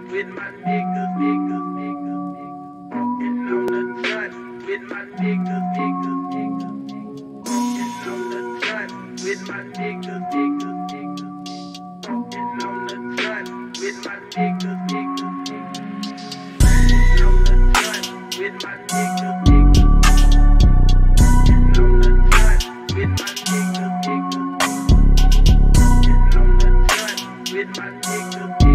with my niggas, niggas, niggas, niggas. Walking on the track with my niggas, niggas, niggas, niggas. Walking on the track with my niggas, niggas, niggas, niggas. Walking on the track with my niggas, niggas, niggas. Walking on the track with my niggas, niggas. Walking on the track with my niggas, niggas. Walking on the track with my niggas, niggas.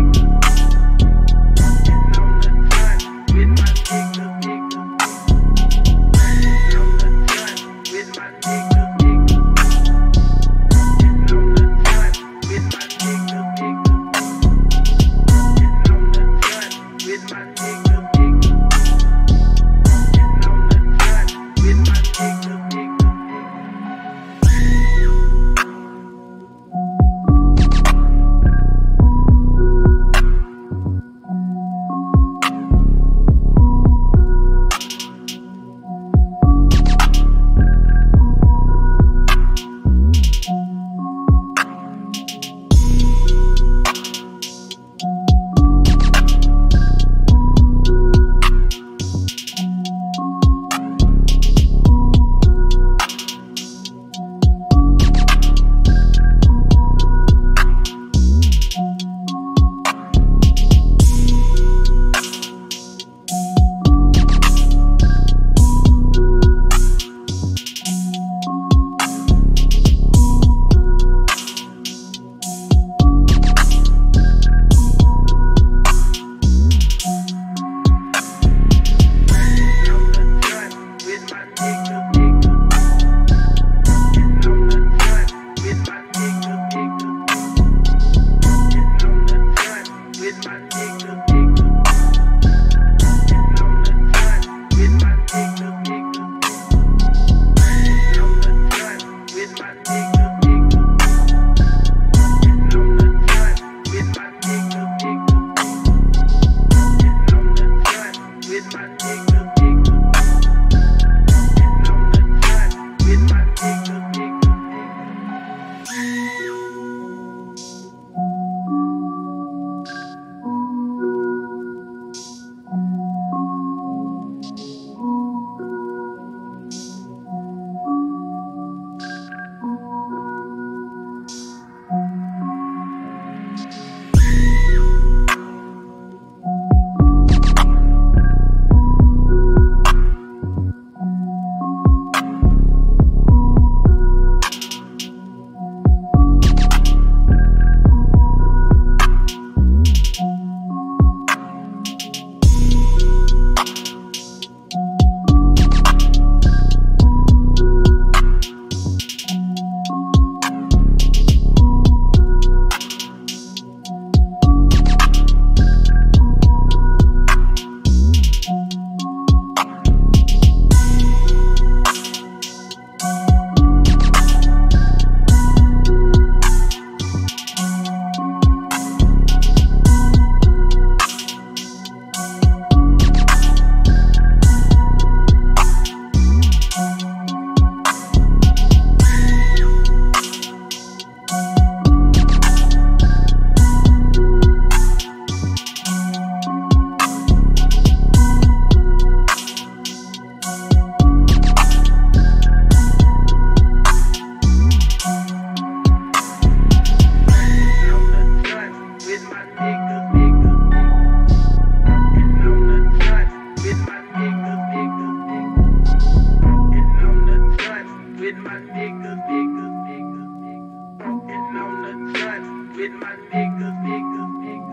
With my niggas, niggas, niggas, niggas. Walking on the track with my niggas, niggas, niggas.